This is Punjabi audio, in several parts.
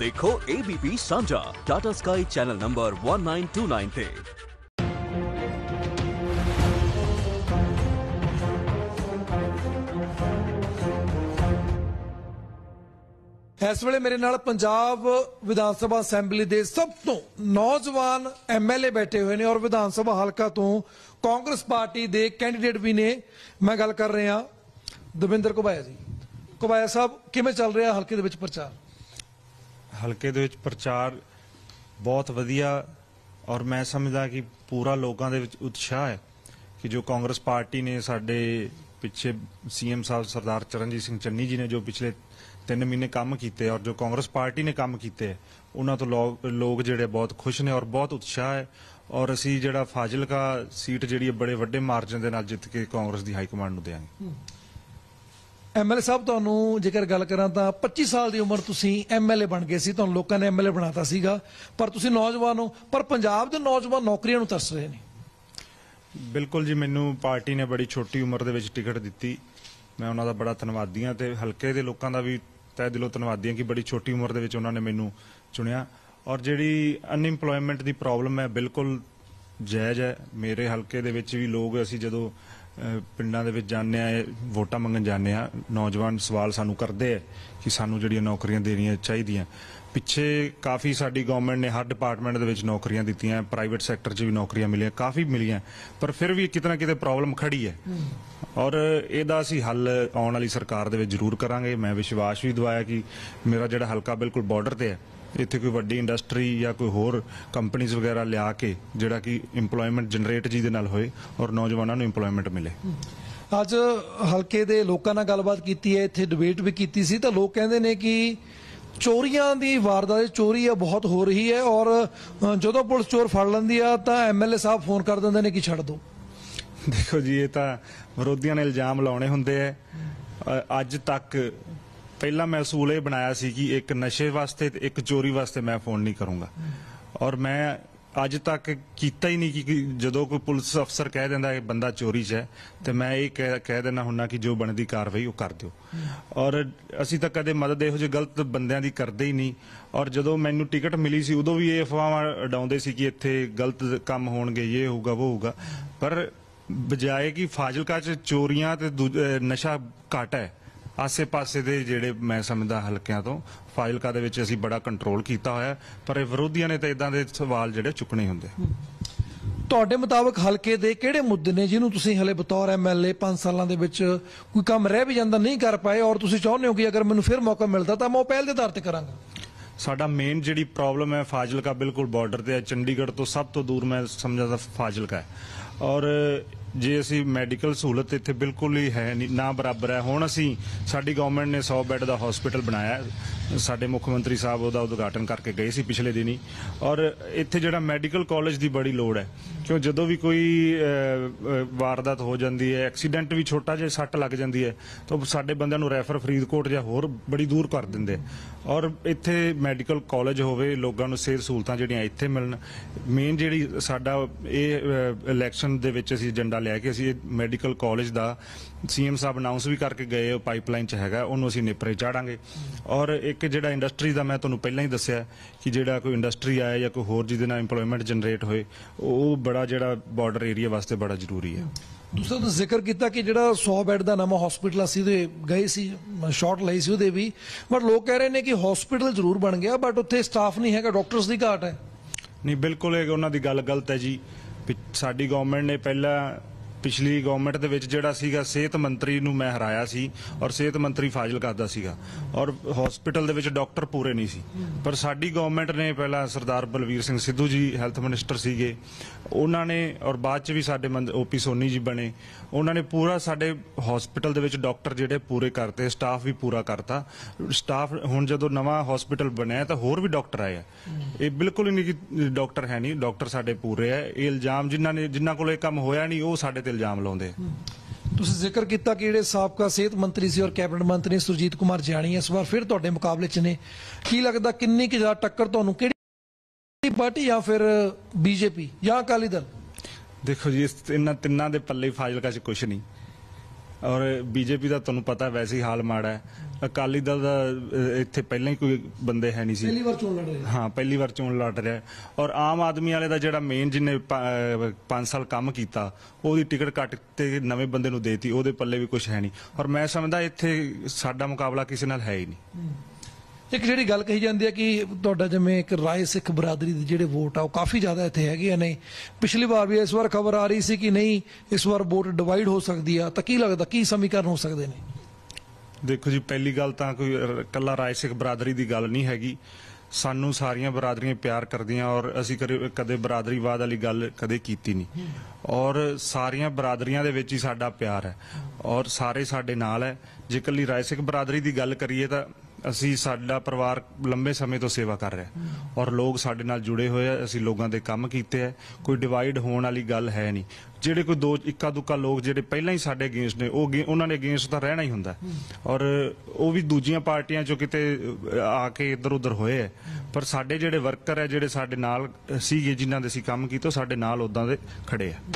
देखो ABP सांझा टाटा स्काई चैनल नंबर 1929 पे। इस वेले मेरे नाल पंजाब विधान सभा असैंबली के सब तो नौजवान MLA बैठे हुए हैं और विधान सभा हलका तो कांग्रेस पार्टी के कैंडीडेट भी ने। मैं गल कर रहा दविंदर घुबाया जी। घुबाया साहब किवें चल रहा हलके दे विच प्रचार? हलके दे विच प्रचार बहुत वधिया और मैं समझदा कि पूरा लोगों दे विच उत्साह है कि जो कांग्रेस पार्टी ने साडे पिछे CM साहब सरदार चरणजीत सिंह चन्नी जी ने जो पिछले 3 महीने काम किए और जो कांग्रेस पार्टी ने काम किए उन्होंने तो लोग जिहड़े बहुत खुश ने और बहुत उत्साह है। और असी जिहड़ा फाजिलका सीट जिहड़ी बड़े वड्डे मार्जिन दे नाल जित के कांग्रेस की हाईकमांड नूं देंगे। MLA साहब तुहानूं जेकर गल करां तां 25 साल की उम्र तुसीं MLA बन गए सी, तुहानूं लोकां ने MLA बनाता सीगा, पर तुसीं नौजवान हो, पर पंजाब दे नौजवान नौकरियां नूं तरस रहे ने। बिल्कुल जी, मैनू पार्टी ने बड़ी छोटी उम्र दे विच टिकट दित्ती, मैं उन्हां दा बड़ा धन्नवादी हां ते हलके दे लोकां दा भी तहे दिलों धन्नवादी हां कि बड़ी छोटी उम्र दे विच उन्हां ने मैनू चुनिया। और जिहड़ी अनएम्पलॉयमेंट दी प्रॉब्लम है बिल्कुल जायज़ है। मेरे हलके दे विच भी लोग असीं जदों पिंडां दे विच जाने आ वोटां मंगण जाने आ, नौजवान सवाल सानू करदे है कि सानू जिहड़ियां नौकरियां देनियां चाहीदियां। पिछे काफ़ी साडी गवर्नमेंट ने हर डिपार्टमेंट दे विच नौकरियां दित्तियां, प्राइवेट सैक्टर 'च भी नौकरियां मिलियां, काफ़ी मिलियां, पर फिर भी किते ना किते प्रॉब्लम खड़ी है और इहदा असीं हल आउण वाली सरकार दे विच जरूर करांगे। मैं विश्वास भी दवाया कि मेरा जिहड़ा हलका बिल्कुल बॉर्डर ते है, इत्थे कोई वड्डी इंडस्ट्री या कोई होर कंपनीज वगैरह लिया के जिहड़ा कि इंपलॉयमेंट जनरेट जी दे नाल होए और नौजवानों नूं इंपलॉयमेंट मिले। अज हलके दे लोकां नाल गलबात कीती है, इत्थे डिबेट भी कीती सी, तां लोग कहंदे ने कि चोरियां दी वारदात चोरी है बहुत हो रही है और जदों पुलिस चोर फड़ लैंदी आ तां MLA साहब फोन कर दिंदे ने कि छड्ड दो। देखो जी, ये तां विरोधियों ने इल्जाम लाने हुंदे है। अज तक पहला मैं असूल ये बनाया सी कि एक नशे वास्ते ते एक चोरी वास्ते मैं फोन नहीं करूंगा और मैं अज तक कीता ही नहीं कि जदों कोई पुलिस अफसर कह दिंदा है बंदा चोरी च है तो मैं ये कह देना हुन्ना कि जो बनदी कार्रवाई वो कर दिओ। और असीं तां कदे मदद इहो ਜਿਹੇ गलत बंदियां दी करदे ही नहीं। और जदों मैनू टिकट मिली सी उदों भी ये अफवाहां उडाउंदे सी कि इत्थे गलत काम होणगे, ये होगा वो होगा, पर बजाए कि फाजिलका च चोरियां ते नशा घट है, आसे पासे दे जेड़े मैं समझदा हलकियां तो फाजिलका दे विच असीं बड़ा कंट्रोल कीता होया, पर विरोधियों ने तो इदां दे सवाल जेड़े चुकने हुंदे। ਤੁਹਾਡੇ ਮੁਤਾਬਕ ਹਲਕੇ ਦੇ ਕਿਹੜੇ ਮੁੱਦੇ ਨੇ ਜਿਹਨੂੰ ਤੁਸੀਂ ਹਲੇ ਬਤੌਰ MLA 5 ਸਾਲਾਂ ਦੇ ਵਿੱਚ ਕੋਈ ਕੰਮ ਰਹਿ ਵੀ ਜਾਂਦਾ ਨਹੀਂ ਕਰ ਪਾਏ ਔਰ ਤੁਸੀਂ ਚਾਹੁੰਦੇ ਹੋ ਕਿ ਅਗਰ ਮੈਨੂੰ ਫਿਰ ਮੌਕਾ ਮਿਲਦਾ ਤਾਂ ਮੈਂ ਉਹ ਪਹਿਲ ਦੇ ਆਧਾਰ ਤੇ ਕਰਾਂਗਾ? ਸਾਡਾ ਮੇਨ ਜਿਹੜੀ ਪ੍ਰੋਬਲਮ ਹੈ ਫਾਜ਼ਿਲਕਾ ਬਿਲਕੁਲ ਬਾਰਡਰ ਤੇ ਹੈ, ਚੰਡੀਗੜ੍ਹ ਤੋਂ ਸਭ ਤੋਂ ਦੂਰ ਮੈਂ ਸਮਝਦਾ ਫਾਜ਼ਿਲਕਾ ਹੈ। ਔਰ ਜੇ ਅਸੀਂ ਮੈਡੀਕਲ ਸਹੂਲਤ ਇੱਥੇ ਬਿਲਕੁਲ ਹੀ ਹੈ ਨਹੀਂ, ਨਾ ਬਰਾਬਰ ਹੈ। ਹੁਣ ਅਸੀਂ ਸਾਡੀ ਗਵਰਨਮੈਂਟ ਨੇ 100 ਬੈੱਡ ਦਾ ਹਸਪੀਟਲ ਬਣਾਇਆ, ਸਾਡੇ ਮੁੱਖ ਮੰਤਰੀ ਸਾਹਿਬ ਉਹਦਾ ਉਦਘਾਟਨ ਕਰਕੇ ਗਏ ਸੀ ਪਿਛਲੇ ਦਿਨੀ। ਔਰ ਇੱਥੇ ਜਿਹੜਾ ਮੈਡੀਕਲ ਕਾਲਜ ਦੀ ਬੜੀ ਲੋੜ ਹੈ ਕਿਉਂ ਜਦੋਂ ਵੀ ਕੋਈ ਵਾਰਦਾਤ ਹੋ ਜਾਂਦੀ ਹੈ, ਐਕਸੀਡੈਂਟ ਵੀ ਛੋਟਾ ਜਿਹਾ ਸੱਟ ਲੱਗ ਜਾਂਦੀ ਹੈ ਤਾਂ ਸਾਡੇ ਬੰਦਿਆਂ ਨੂੰ ਰੈਫਰ ਫਰੀਦਕੋਟ ਜਾਂ ਹੋਰ ਬੜੀ ਦੂਰ ਕਰ ਦਿੰਦੇ। ਔਰ ਇੱਥੇ ਮੈਡੀਕਲ ਕਾਲਜ ਹੋਵੇ, ਲੋਕਾਂ ਨੂੰ ਸਿਹਤ ਸਹੂਲਤਾਂ ਜਿਹੜੀਆਂ ਇੱਥੇ ਮਿਲਣ। ਮੇਨ ਜਿਹੜੀ ਸਾਡਾ ਇਹ ਇਲੈਕਸ਼ਨ ਦੇ ਵਿੱਚ ਅਸੀਂ ਏਜੰਡਾ ਲਿਆ ਕਿ ਅਸੀਂ ਮੈਡੀਕਲ ਕਾਲਜ ਦਾ CM ਸਾਹਿਬ ਅਨਾਉਂਸ ਵੀ ਕਰਕੇ ਗਏ, ਪਾਈਪਲਾਈਨ 'ਚ ਹੈਗਾ, ਉਹਨੂੰ ਅਸੀਂ ਨੇਪਰੇ ਚਾੜਾਂਗੇ। ਔਰ ਇੱਕ ਜਿਹੜਾ ਇੰਡਸਟਰੀ ਦਾ ਮੈਂ ਤੁਹਾਨੂੰ ਪਹਿਲਾਂ ਹੀ ਦੱਸਿਆ ਕਿ ਜਿਹੜਾ ਕੋਈ ਇੰਡਸਟਰੀ ਆਏ ਜਾਂ ਕੋਈ ਹੋਰ ਜਿਹਦੇ ਨਾਲ ਇੰਪਲੋਇਮੈਂਟ ਜਨਰੇਟ ਹੋਏ, ਉਹ ਬੜਾ ਜਿਹੜਾ ਬਾਰਡਰ ਏਰੀਆ ਵਾਸਤੇ ਬੜਾ ਜ਼ਰੂਰੀ ਹੈ। दूसरा तो जिक्र किया कि जो 100 बैड का नवा हॉस्पिटल असी गए सी, शॉट लाई सी भी, बट लोग कह रहे हैं कि हॉस्पिटल जरूर बन गया बट उत्थे स्टाफ नहीं है, डॉक्टर्स की घाट है। नहीं, बिल्कुल उन्होंने दी गल गलत है जी। साडी गवर्नमेंट ने पहला पिछली गवर्नमेंट ਦੇ ਵਿੱਚ ਜਿਹੜਾ ਸੀਗਾ ਸਿਹਤ ਮੰਤਰੀ ਨੂੰ ਮੈਂ ਹਰਾਇਆ ਸੀ ਔਰ ਸਿਹਤ ਮੰਤਰੀ ਫਾਜ਼ਿਲਕਾ ਦਾ ਸੀਗਾ ਔਰ ਹਸਪੀਟਲ ਦੇ ਵਿੱਚ ਡਾਕਟਰ ਪੂਰੇ ਨਹੀਂ ਸੀ। ਪਰ ਸਾਡੀ ਗਵਰਨਮੈਂਟ ਨੇ ਪਹਿਲਾਂ ਸਰਦਾਰ ਬਲਵੀਰ ਸਿੰਘ ਸਿੱਧੂ ਜੀ ਹੈਲਥ ਮਿਨਿਸਟਰ ਸੀਗੇ, ਉਹਨਾਂ ਨੇ ਔਰ ਬਾਅਦ 'ਚ ਵੀ ਸਾਡੇ OP ਸੋਨੀ ਜੀ ਬਣੇ, ਉਹਨਾਂ ਨੇ ਪੂਰਾ ਸਾਡੇ ਹਸਪੀਟਲ ਦੇ ਵਿੱਚ ਡਾਕਟਰ ਜਿਹੜੇ ਪੂਰੇ ਕਰਤੇ, ਸਟਾਫ ਵੀ ਪੂਰਾ ਕਰਤਾ। ਸਟਾਫ ਹੁਣ ਜਦੋਂ ਨਵਾਂ ਹਸਪੀਟਲ ਬਣਿਆ ਤਾਂ ਹੋਰ ਵੀ ਡਾਕਟਰ ਆਏ ਆ। ਇਹ ਬਿਲਕੁਲ ਹੀ ਨਹੀਂ ਕਿ ਡਾਕਟਰ ਹੈ ਨਹੀਂ, ਡਾਕਟਰ ਸਾਡੇ ਪੂਰੇ ਆ। ਇਹ ਇਲਜ਼ਾਮ ਜਿਨ੍ਹਾਂ ਕੋਲ ਇਹ ਕੰਮ ਹੋਇਆ ਨਹੀਂ ਉਹ ਸਾਡੇ इल्जाम लाउंदे। तुसीं जिक्र किया कि जिहड़े साबका सेहत मंत्री सी और कैबिनेट मंत्री सुरजीत कुमार जियाणी इस बार फिर तुहाडे मुकाबले च ने, की लगदा किन्नी कि ज़्यादा टक्कर तुहानूं किहड़ी पार्टी या फिर BJP या अकाली दल? देखो जी, इन्हां तिन्नां दे पल्ले फाजिलका च कुछ नहीं और BJP का तुहानूं पता वैसे ही हाल माड़ा है। ਅਕਾਲੀ ਦਲ ਦਾ ਇੱਥੇ ਪਹਿਲਾਂ ਹੀ ਕੋਈ ਬੰਦੇ ਹੈ ਨਹੀਂ ਸੀ, ਪਹਿਲੀ ਵਾਰ ਚੋਣ ਲੜ ਰਹੇ ਹਾਂ ਪਹਿਲੀ ਵਾਰ ਚੋਣ ਲੜ ਰਿਹਾ। ਔਰ ਆਮ ਆਦਮੀ ਵਾਲੇ ਦਾ ਜਿਹੜਾ ਮੇਨ ਜਿਹਨੇ 5 ਸਾਲ ਕੰਮ ਕੀਤਾ ਉਹਦੀ ਟਿਕਟ ਕੱਟ ਤੇ ਨਵੇਂ ਬੰਦੇ ਨੂੰ ਦੇਤੀ, ਉਹਦੇ ਪੱਲੇ ਵੀ ਕੁਝ ਹੈ ਨਹੀਂ। ਔਰ ਮੈਂ ਸਮਝਦਾ ਇੱਥੇ ਸਾਡਾ ਮੁਕਾਬਲਾ ਕਿਸੇ ਨਾਲ ਹੈ ਹੀ ਨਹੀਂ। ਇੱਕ ਜਿਹੜੀ ਗੱਲ ਕਹੀ ਜਾਂਦੀ ਹੈ ਕਿ ਤੁਹਾਡਾ ਜਿਵੇਂ ਇੱਕ ਰਾਏ ਸਿੱਖ ਬਰਾਦਰੀ ਦੇ ਜਿਹੜੇ ਵੋਟ ਆ ਉਹ ਕਾਫੀ ਜ਼ਿਆਦਾ ਇੱਥੇ ਹੈਗੇ ਆ, ਨਹੀਂ ਪਿਛਲੀ ਵਾਰ ਵੀ ਇਸ ਵਾਰ ਖਬਰ ਆ ਰਹੀ ਸੀ ਕਿ ਨਹੀਂ ਇਸ ਵਾਰ ਵੋਟ ਡਿਵਾਈਡ ਹੋ ਸਕਦੀ ਆ, ਤਾਂ ਕੀ ਲੱਗਦਾ ਕੀ ਸਮੀਕਰਨ ਹੋ ਸਕਦੇ ਨੇ? ਦੇਖੋ ਜੀ, ਪਹਿਲੀ ਗੱਲ ਤਾਂ ਕੋਈ ਇਕੱਲਾ ਰਾਏ ਸਿੱਖ ਬਰਾਦਰੀ ਦੀ ਗੱਲ ਨਹੀਂ ਹੈਗੀ। ਸਾਨੂੰ ਸਾਰੀਆਂ ਬਰਾਦਰੀਆਂ ਪਿਆਰ ਕਰਦੀਆਂ ਔਰ ਅਸੀਂ ਕਦੇ ਬਰਾਦਰੀਵਾਦ ਵਾਲੀ ਗੱਲ ਕਦੇ ਕੀਤੀ ਨਹੀਂ। ਔਰ ਸਾਰੀਆਂ ਬਰਾਦਰੀਆਂ ਦੇ ਵਿੱਚ ਹੀ ਸਾਡਾ ਪਿਆਰ ਹੈ ਔਰ ਸਾਰੇ ਸਾਡੇ ਨਾਲ ਹੈ। ਜੇ ਇਕੱਲੀ ਰਾਏ ਸਿੱਖ ਬਰਾਦਰੀ ਦੀ ਗੱਲ ਕਰੀਏ ਤਾਂ ਅਸੀਂ ਸਾਡਾ ਪਰਿਵਾਰ ਲੰਬੇ ਸਮੇਂ ਤੋਂ ਸੇਵਾ ਕਰ ਰਿਹਾ ਔਰ ਲੋਕ ਸਾਡੇ ਨਾਲ ਜੁੜੇ ਹੋਏ ਆ। ਅਸੀਂ ਲੋਕਾਂ ਦੇ ਕੰਮ ਕੀਤੇ ਆ, ਕੋਈ ਡਿਵਾਈਡ ਹੋਣ ਵਾਲੀ ਗੱਲ ਹੈ ਨਹੀਂ। ਜਿਹੜੇ ਕੋਈ ਦੋ ਇੱਕਾ ਦੁੱਕਾ ਲੋਕ ਜਿਹੜੇ ਪਹਿਲਾਂ ਹੀ ਸਾਡੇ ਅਗੇਂਸਟ ਨੇ ਉਹਨਾਂ ਨੇ ਅਗੇਂਸਟ ਤਾਂ ਰਹਿਣਾ ਹੀ ਹੁੰਦਾ ਔਰ ਉਹ ਵੀ ਦੂਜੀਆਂ ਪਾਰਟੀਆਂ ਚੋਂ ਕਿਤੇ ਆ ਕੇ ਇੱਧਰ ਉੱਧਰ ਹੋਏ ਹੈ। ਪਰ ਸਾਡੇ ਜਿਹੜੇ ਵਰਕਰ ਹੈ, ਜਿਹੜੇ ਸਾਡੇ ਨਾਲ ਸੀਗੇ, ਜਿਨ੍ਹਾਂ ਦੇ ਅਸੀਂ ਕੰਮ ਕੀਤਾ, ਸਾਡੇ ਨਾਲ ਉਦਾਂ ਦੇ ਖੜੇ ਆ।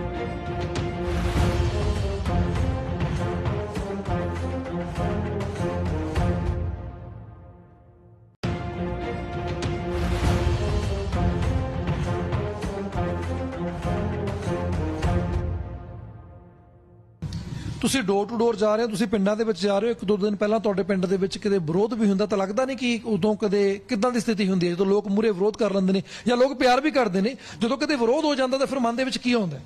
ਤੁਸੀਂ ਡੋਰ ਟੂ ਡੋਰ ਜਾ ਰਹੇ ਹੋ, ਤੁਸੀਂ ਪਿੰਡਾਂ ਦੇ ਵਿੱਚ ਜਾ ਰਹੇ ਹੋ, ਇੱਕ ਦੋ ਦਿਨ ਪਹਿਲਾਂ ਤੁਹਾਡੇ ਪਿੰਡ ਦੇ ਵਿੱਚ ਕਿਤੇ ਵਿਰੋਧ ਵੀ ਹੁੰਦਾ, ਤਾਂ ਲੱਗਦਾ ਨਹੀਂ ਕਿ ਉਦੋਂ ਕਦੇ ਕਿੱਦਾਂ ਦੀ ਸਥਿਤੀ ਹੁੰਦੀ ਹੈ ਜਦੋਂ ਲੋਕ ਮੂਹਰੇ ਵਿਰੋਧ ਕਰ ਲੈਂਦੇ ਨੇ ਜਾਂ ਲੋਕ ਪਿਆਰ ਵੀ ਕਰਦੇ ਨੇ, ਜਦੋਂ ਕਿਤੇ ਵਿਰੋਧ ਹੋ ਜਾਂਦਾ ਤਾਂ ਫਿਰ ਮਨ ਦੇ ਵਿੱਚ ਕੀ ਆਉਂਦਾ?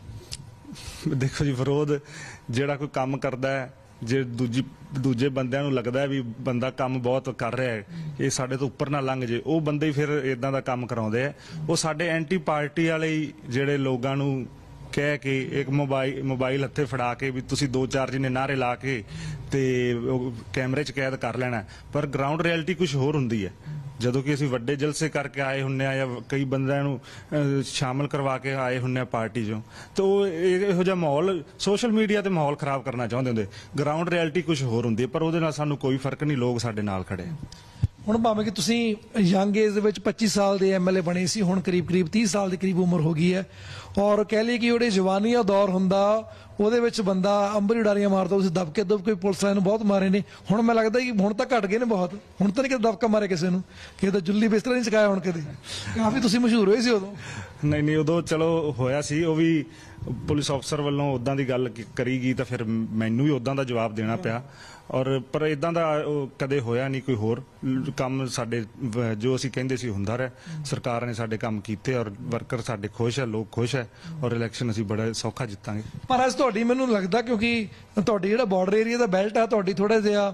ਦੇਖੋ ਜੀ, ਵਿਰੋਧ ਜਿਹੜਾ ਕੋਈ ਕੰਮ ਕਰਦਾ ਹੈ, ਜੇ ਦੂਜੇ ਬੰਦਿਆਂ ਨੂੰ ਲੱਗਦਾ ਹੈ ਵੀ ਬੰਦਾ ਕੰਮ ਬਹੁਤ ਕਰ ਰਿਹਾ ਹੈ, ਇਹ ਸਾਡੇ ਤੋਂ ਉੱਪਰ ਨਾ ਲੰਘ ਜੇ, ਉਹ ਬੰਦੇ ਹੀ ਫਿਰ ਇਦਾਂ ਦਾ ਕੰਮ ਕਰਾਉਂਦੇ ਆ। ਉਹ ਸਾਡੇ ਐਂਟੀ ਪਾਰਟੀ ਵਾਲੇ ਜਿਹੜੇ ਲੋਕਾਂ ਨੂੰ ਕਹਿ ਕੇ ਇੱਕ ਮੋਬਾਈਲ ਹੱਥੇ ਫੜਾ ਕੇ ਵੀ ਤੁਸੀਂ 2-4 ਜਿਹਨੇ ਨਾਰੇ ਲਾ ਕੇ ਤੇ ਕੈਮਰੇ 'ਚ ਕੈਦ ਕਰ ਲੈਣਾ। ਪਰ ਗਰਾਊਂਡ ਰਿਐਲਿਟੀ ਕੁਝ ਹੋਰ ਹੁੰਦੀ ਹੈ। ਜਦੋਂ ਕਿ ਅਸੀਂ ਵੱਡੇ ਜਲਸੇ ਕਰਕੇ ਆਏ ਹੁੰਨੇ ਆ ਜਾਂ ਕਈ ਬੰਦਿਆਂ ਨੂੰ ਸ਼ਾਮਲ ਕਰਵਾ ਕੇ ਆਏ ਹੁੰਨੇ ਆ ਪਾਰਟੀ 'ਚੋਂ, ਤਾਂ ਉਹ ਇਹੋ ਜਿਹਾ ਮਾਹੌਲ ਸੋਸ਼ਲ ਮੀਡੀਆ ਤੇ ਮਾਹੌਲ ਖਰਾਬ ਕਰਨਾ ਚਾਹੁੰਦੇ ਹੁੰਦੇ। ਗਰਾਊਂਡ ਰਿਐਲਿਟੀ ਕੁਝ ਹੋਰ ਹੁੰਦੀ ਹੈ, ਪਰ ਉਹਦੇ ਨਾਲ ਸਾਨੂੰ ਕੋਈ ਫਰਕ ਨਹੀਂ, ਲੋਕ ਸਾਡੇ ਨਾਲ ਖੜੇ। ਹੁਣ ਭਾਵੇਂ ਕਿ ਤੁਸੀਂ ਯੰਗ ਏਜ ਦੇ ਵਿੱਚ 25 ਸਾਲ ਦੇ ਐਮਐਲਏ ਬਣੇ ਸੀ, ਹੁਣ ਕਰੀਬ 30 ਸਾਲ ਦੇ ਕਰੀਬ ਉਮਰ ਹੋ ਗਈ ਹੈ ਔਰ ਕਹਿ ਲਈ ਕਿ ਜਿਹੜੇ ਜਵਾਨੀ ਦਾ ਦੌਰ ਹੁੰਦਾ ਉਹਦੇ ਵਿੱਚ ਬੰਦਾ ਅੰਬਰੀ ਉਡਾਰੀਆਂ ਮਾਰਦਾ, ਤੁਸੀਂ ਦਬਕੇ ਪੁਲਿਸ ਵਾਲਿਆਂ ਨੂੰ ਬਹੁਤ ਮਾਰੇ ਨੇ। ਹੁਣ ਮੈਂ ਲੱਗਦਾ ਕਿ ਹੁਣ ਤਾਂ ਘਟ ਗਏ ਨੇ ਬਹੁਤ, ਹੁਣ ਤਾਂ ਨਹੀਂ ਕਿਤੇ ਦਬਕਾ ਮਾਰੇ ਕਿਸੇ ਨੂੰ, ਕਿਸੇ ਦਾ ਜੁੱਲੀ ਬਿਸਤਰਾ ਨਹੀਂ ਚਕਾਇਆ ਹੁਣ ਕਦੇ। ਕਾਫੀ ਤੁਸੀਂ ਮਸ਼ਹੂਰ ਹੋਏ ਸੀ ਉਦੋਂ। ਨਹੀਂ, ਉਦੋਂ ਚਲੋ ਹੋਇਆ ਸੀ, ਉਹ ਵੀ ਪੁਲਿਸ ਅਫਸਰ ਵੱਲੋਂ ਉਦਾਂ ਦੀ ਗੱਲ ਕਰੀ ਗਈ ਤਾਂ ਫਿਰ ਮੈਨੂੰ ਵੀ ਉਦਾਂ ਦਾ ਜਵਾਬ ਦੇਣਾ ਪਿਆ। ਔਰ ਪਰ ਇਦਾਂ ਦਾ ਕਦੇ ਹੋਇਆ ਨਹੀਂ ਕੋਈ ਹੋਰ ਕੰਮ। ਸਾਡੇ ਜੋ ਅਸੀਂ ਕਹਿੰਦੇ ਸੀ ਹੁੰਦਾ ਰਿਹਾ, ਸਰਕਾਰ ਨੇ ਸਾਡੇ ਕੰਮ ਕੀਤੇ ਔਰ ਵਰਕਰ ਸਾਡੇ ਖੁਸ਼ ਹੈ, ਲੋਕ ਖੁਸ਼ ਹੈ ਔਰ ਇਲੈਕਸ਼ਨ ਅਸੀਂ ਬੜਾ ਸੌਖਾ ਜਿੱਤਾਂਗੇ। ਪਰ ਅੱਜ ਤੁਹਾਡੀ ਮੈਨੂੰ ਲੱਗਦਾ ਕਿਉਂਕਿ ਤੁਹਾਡੀ ਜਿਹੜਾ ਬਾਰਡਰ ਏਰੀਆ ਦਾ ਬੈਲਟ ਆ, ਤੁਹਾਡੀ ਥੋੜਾ ਜਿਹਾ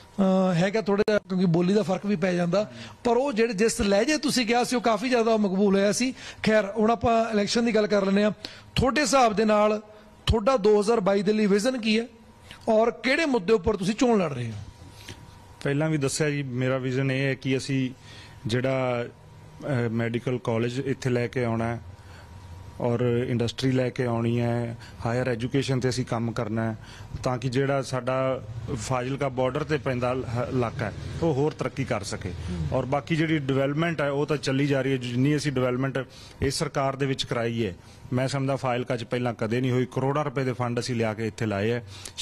ਹੈਗਾ ਥੋੜਾ ਜਿਹਾ, ਕਿਉਂਕਿ ਬੋਲੀ ਦਾ ਫਰਕ ਵੀ ਪੈ ਜਾਂਦਾ, ਪਰ ਉਹ ਜਿਹੜੇ ਜਿਸ ਲਹਿਜੇ ਤੁਸੀਂ ਕਿਹਾ ਸੀ ਉਹ ਕਾਫੀ ਜ਼ਿਆਦਾ ਮਕਬੂਲ ਹੋਇਆ ਸੀ। ਖੈਰ ਹੁਣ ਆਪਾਂ ਇਲੈਕਸ਼ਨ ਦੀ ਗੱਲ ਕਰ ਲੈਂਦੇ ਹਾਂ। ਤੁਹਾਡੇ ਹਿਸਾਬ ਦੇ ਨਾਲ ਤੁਹਾਡਾ 2022 ਦੇ ਲਈ ਵਿਜ਼ਨ ਕੀ ਹੈ ਔਰ ਕਿਹੜੇ ਮੁੱਦੇ ਉੱਪਰ ਤੁਸੀਂ ਚੋਣ ਲੜ ਰਹੇ ਹੋ? ਪਹਿਲਾਂ ਵੀ ਦੱਸਿਆ ਜੀ, ਮੇਰਾ ਵਿਜ਼ਨ ਇਹ ਹੈ ਕਿ ਅਸੀਂ ਜਿਹੜਾ ਮੈਡੀਕਲ ਕਾਲਜ ਇੱਥੇ ਲੈ ਕੇ ਆਉਣਾ ਹੈ ਔਰ ਇੰਡਸਟਰੀ ਲੈ ਕੇ ਆਉਣੀ ਹੈ, ਹਾਇਰ ਐਜੂਕੇਸ਼ਨ ਤੇ ਅਸੀਂ ਕੰਮ ਕਰਨਾ ਹੈ, ਤਾਂ ਕਿ ਜਿਹੜਾ ਸਾਡਾ ਫਾਜ਼ਿਲਕਾ ਬਾਰਡਰ ਤੇ ਪੈਂਦਾ ਇਲਾਕਾ ਹੈ ਉਹ ਹੋਰ ਤਰੱਕੀ ਕਰ ਸਕੇ। ਔਰ ਬਾਕੀ ਜਿਹੜੀ ਡਿਵੈਲਪਮੈਂਟ ਹੈ ਉਹ ਤਾਂ ਚੱਲੀ ਜਾ ਰਹੀ ਹੈ। ਜਿੰਨੀ ਅਸੀਂ ਡਿਵੈਲਪਮੈਂਟ ਇਸ ਸਰਕਾਰ ਦੇ ਵਿੱਚ ਕਰਾਈ ਹੈ, ਮੈਂ ਸਮਝਦਾ ਫਾਜ਼ਿਲਕਾ 'ਚ ਪਹਿਲਾਂ ਕਦੇ ਨਹੀਂ ਹੋਈ। ਕਰੋੜਾਂ ਰੁਪਏ ਦੇ ਫੰਡ ਅਸੀਂ ਲਿਆ ਕੇ ਇੱਥੇ ਲਾਏ ਹੈ।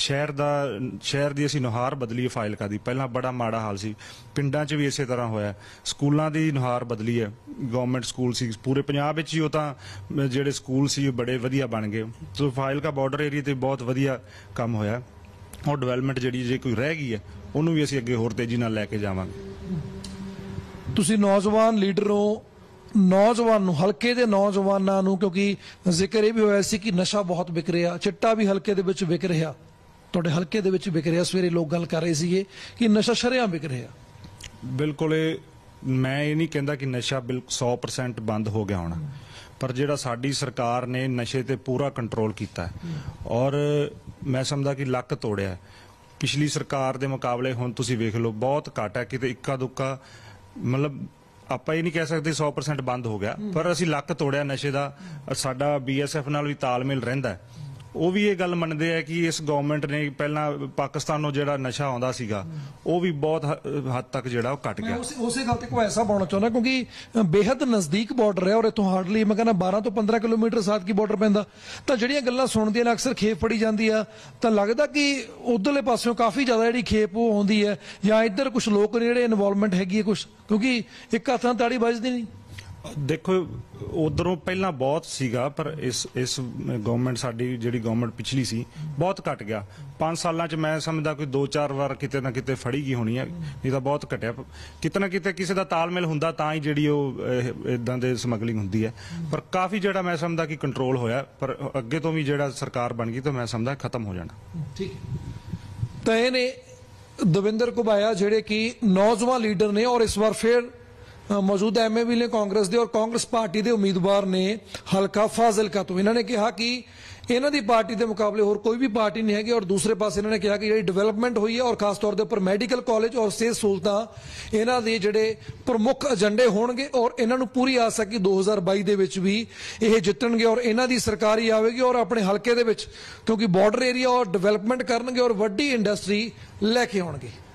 ਸ਼ਹਿਰ ਦੀ ਅਸੀਂ ਨੁਹਾਰ ਬਦਲੀ ਹੈ ਫਾਜ਼ਿਲਕਾ ਦੀ। ਪਹਿਲਾਂ ਬੜਾ ਮਾੜਾ ਹਾਲ ਸੀ, ਪਿੰਡਾਂ 'ਚ ਵੀ ਇਸੇ ਤਰ੍ਹਾਂ ਹੋਇਆ। ਸਕੂਲਾਂ ਦੀ ਨੁਹਾਰ ਬਦਲੀ ਹੈ, ਗਵਰਨਮੈਂਟ ਸਕੂਲ ਸੀ ਪੂਰੇ ਪੰਜਾਬ ਵਿੱਚ ਹੀ, ਉਹ ਤਾਂ ਜਿਹੜੇ ਸਕੂਲ ਸੀ ਬੜੇ ਵਧੀਆ ਬਣ ਗਏ। ਸੋ ਫਾਜ਼ਿਲਕਾ ਬਾਰਡਰ ਏਰੀਆ ਤੇ ਬਹੁਤ ਵਧੀਆ ਕੰਮ ਹੋਇਆ। ਉਹ ਡਿਵੈਲਪਮੈਂਟ ਜਿਹੜੀ ਜੇ ਕੋਈ ਰਹਿ ਗਈ ਹੈ ਉਹਨੂੰ ਵੀ ਅਸੀਂ ਅੱਗੇ ਹੋਰ ਤੇਜ਼ੀ ਨਾਲ ਲੈ ਕੇ ਜਾਵਾਂਗੇ। ਤੁਸੀਂ ਨੌਜਵਾਨ ਲੀਡਰ ਹੋ, ਨੌਜਵਾਨ ਨੂੰ, ਹਲਕੇ ਦੇ ਨੌਜਵਾਨਾਂ ਨੂੰ, ਕਿਉਂਕਿ ਜ਼ਿਕਰ ਇਹ ਵੀ ਹੋਇਆ ਸੀ ਕਿ ਨਸ਼ਾ ਬਹੁਤ ਵਿਕ ਰਿਹਾ, ਚਿੱਟਾ ਵੀ ਹਲਕੇ ਦੇ ਵਿੱਚ ਵਿਕ ਰਿਹਾ, ਤੁਹਾਡੇ ਹਲਕੇ ਦੇ ਵਿੱਚ ਵਿਕ ਰਿਹਾ। ਸਵੇਰੇ ਲੋਕ ਗੱਲ ਕਰ ਰਹੇ ਸੀਗੇ ਕਿ ਨਸ਼ਾ ਸ਼ਰੇਆਮ ਵਿਕ ਰਿਹਾ। ਬਿਲਕੁਲ, ਮੈਂ ਇਹ ਨਹੀਂ ਕਹਿੰਦਾ ਕਿ ਨਸ਼ਾ 100% ਬੰਦ ਹੋ ਗਿਆ ਹੋਣਾ, ਪਰ ਜਿਹੜਾ ਸਾਡੀ ਸਰਕਾਰ ਨੇ ਨਸ਼ੇ ਤੇ ਪੂਰਾ ਕੰਟਰੋਲ ਕੀਤਾ ਹੈ ਔਰ ਮੈਂ ਸਮਝਦਾ ਕਿ ਲੱਕ ਤੋੜਿਆ। ਪਿਛਲੀ ਸਰਕਾਰ ਦੇ ਮੁਕਾਬਲੇ ਹੁਣ ਤੁਸੀਂ ਵੇਖ ਲਓ ਬਹੁਤ ਘੱਟ ਹੈ, ਕਿਤੇ ਇੱਕਾ ਦੁੱਕਾ, ਮਤਲਬ ਆਪਾਂ ਇਹ ਨਹੀਂ ਕਹਿ ਸਕਦੇ 100% ਬੰਦ ਹੋ ਗਿਆ, ਪਰ ਅਸੀਂ ਲੱਕ ਤੋੜਿਆ ਨਸ਼ੇ ਦਾ। ਸਾਡਾ BSF ਨਾਲ ਵੀ ਤਾਲਮੇਲ ਰਹਿੰਦਾ ਉਹ ਵੀ ਇਹ ਗੱਲ ਮੰਨਦੇ ਆ ਕਿ ਇਸ ਗਵਰਨਮੈਂਟ ਨੇ ਪਹਿਲਾਂ ਪਾਕਿਸਤਾਨੋਂ ਜਿਹੜਾ ਨਸ਼ਾ ਆਉਂਦਾ ਸੀਗਾ ਉਹ ਵੀ ਬਹੁਤ ਹੱਦ ਤੱਕ ਜਿਹੜਾ ਉਹ ਘਟ ਮੈਂ ਗਿਆ। ਉਸੇ ਗੱਲ ਤੇ ਕੋਈ ਐਸਾ ਪਾਉਣਾ ਚਾਹੁੰਦਾ ਕਿਉਂਕਿ ਬੇहद ਨਜ਼ਦੀਕ ਬਾਰਡਰ ਹੈ ਔਰ ਇਥੋਂ ਹਾਰਡਲੀ ਮੈਂ ਕਹਿੰਦਾ 12 ਤੋਂ 15 ਕਿਲੋਮੀਟਰ ਸਾਦਕੀ ਬਾਰਡਰ ਪੈਂਦਾ, ਤਾਂ ਜਿਹੜੀਆਂ ਗੱਲਾਂ ਸੁਣਦੀਆਂ ਨੇ ਅਕਸਰ ਖੇਪ ਫੜੀ ਜਾਂਦੀ ਆ, ਤਾਂ ਲੱਗਦਾ ਕਿ ਉਧਰਲੇ ਪਾਸਿਓਂ ਕਾਫੀ ਜ਼ਿਆਦਾ ਜਿਹੜੀ ਖੇਪ ਉਹ ਆਉਂਦੀ ਹੈ, ਜਾਂ ਇੱਧਰ ਕੁਝ ਲੋਕ ਨੇ ਜਿਹੜੇ ਇਨਵੋਲਵਮੈਂਟ ਹੈਗੀ ਹੈ ਕੁਝ, ਕਿਉਂਕਿ ਇੱਕ ਹੱਥ ਨਾਲ ਤਾੜੀ ਵੱਜਦੀ ਨਹੀਂ। ਦੇਖੋ ਉਧਰੋਂ ਪਹਿਲਾਂ ਬਹੁਤ ਸੀਗਾ, ਪਰ ਇਸ ਗਵਰਨਮੈਂਟ ਸਾਡੀ ਜਿਹੜੀ ਗਵਰਨਮੈਂਟ ਪਿਛਲੀ ਸੀ ਬਹੁਤ ਘਟ ਗਿਆ। 5 ਸਾਲਾਂ 'ਚ ਮੈਂ ਸਮਝਦਾ ਕੋਈ 2-4 ਵਾਰ ਕਿਤੇ ਨਾ ਕਿਤੇ ਫੜੀ ਗਈ ਹੋਣੀ ਹੈ, ਨਹੀਂ ਤਾਂ ਬਹੁਤ ਘਟਿਆ। ਕਿਤੇ ਨਾ ਕਿਤੇ ਕਿਸੇ ਦਾ ਤਾਲਮੇਲ ਹੁੰਦਾ ਤਾਂ ਹੀ ਜਿਹੜੀ ਉਹ ਇਦਾਂ ਦੇ ਸਮਗਲਿੰਗ ਹੁੰਦੀ ਹੈ, ਪਰ ਕਾਫੀ ਜਿਹੜਾ ਮੈਂ ਸਮਝਦਾ ਕਿ ਕੰਟਰੋਲ ਹੋਇਆ, ਪਰ ਅੱਗੇ ਤੋਂ ਵੀ ਜਿਹੜਾ ਸਰਕਾਰ ਬਣ ਗਈ ਤਾਂ ਮੈਂ ਸਮਝਦਾ ਖਤਮ ਹੋ ਜਾਣਾ। ਠੀਕ, ਤਾਂ ਇਹ ਨੇ ਦਵਿੰਦਰ ਘੁਬਾਇਆ ਜਿਹੜੇ ਕਿ ਨੌਜਵਾਨ ਲੀਡਰ ਨੇ ਔਰ ਇਸ ਵਾਰ ਫਿਰ ਮੌਜੂਦਾ ਐਮਏ ਨੇ ਕਾਂਗਰਸ ਦੇ ਔਰ ਕਾਂਗਰਸ ਪਾਰਟੀ ਦੇ ਉਮੀਦਵਾਰ ਨੇ ਹਲਕਾ ਫਾਜ਼ਿਲਕਾ ਤੋਂ। ਇਹਨਾਂ ਨੇ ਕਿਹਾ ਕਿ ਇਹਨਾਂ ਦੀ ਪਾਰਟੀ ਦੇ ਮੁਕਾਬਲੇ ਹੋਰ ਕੋਈ ਵੀ ਪਾਰਟੀ ਨਹੀਂ ਹੈਗੀ, ਔਰ ਦੂਸਰੇ ਪਾਸੇ ਇਹਨਾਂ ਨੇ ਕਿਹਾ ਕਿ ਜਿਹੜੀ ਡਿਵੈਲਪਮੈਂਟ ਹੋਈ ਹੈ ਔਰ ਖਾਸ ਤੌਰ ਦੇ ਉੱਪਰ ਮੈਡੀਕਲ ਕਾਲਜ ਔਰ ਸਿਹਤ ਸਹੂਲਤਾਂ ਇਹਨਾਂ ਦੇ ਜਿਹੜੇ ਪ੍ਰਮੁੱਖ ਏਜੰਡੇ ਹੋਣਗੇ, ਔਰ ਇਹਨਾਂ ਨੂੰ ਪੂਰੀ ਆਸ ਹੈ ਕਿ 2022 ਦੇ ਵਿੱਚ ਵੀ ਇਹ ਜਿੱਤਣਗੇ ਔਰ ਇਹਨਾਂ ਦੀ ਸਰਕਾਰ ਹੀ ਆਵੇਗੀ, ਔਰ ਆਪਣੇ ਹਲਕੇ ਦੇ ਵਿੱਚ ਕਿਉਂਕਿ ਬਾਰਡਰ ਏਰੀਆ ਔਰ ਡਿਵੈਲਪਮੈਂਟ ਕਰਨਗੇ ਔਰ ਵੱਡੀ ਇੰਡਸਟਰੀ ਲੈ ਕੇ ਆਉਣਗੇ।